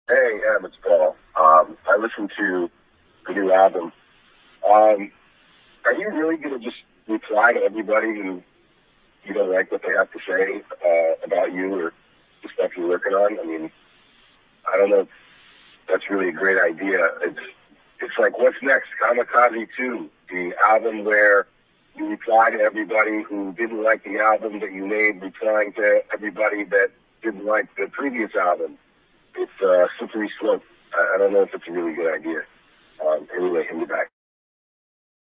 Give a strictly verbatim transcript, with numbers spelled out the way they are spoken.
Hey, Em, it's Paul. Um, I listened to the new album. Um, are you really going to just reply to everybody who you don't like what they have to say uh, about you or the stuff you're working on? I mean, I don't know if that's really a great idea. It's it's like, what's next? Kamikaze two, the album where you reply to everybody who didn't like the album that you made, replying to everybody that didn't like the previous album. It's a uh, slippery slope. I, I don't know if it's a really good idea. Um, anyway, in the back.